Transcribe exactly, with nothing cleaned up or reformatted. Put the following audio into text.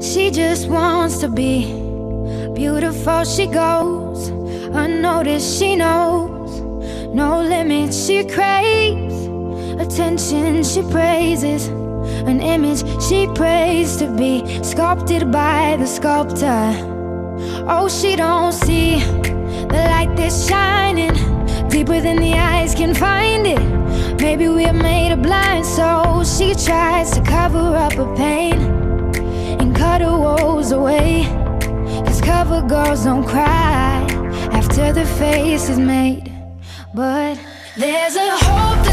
She just wants to be beautiful. She goes unnoticed. She knows no limits. She craves attention. She praises an image she prays to be sculpted by the sculptor. Oh, she don't see the light that's shining deeper than the eyes can find it. Maybe we're made of blind, so she tries to cover up her pain and cut her woes away. Cause cover girls don't cry after the face is made. But there's a hope that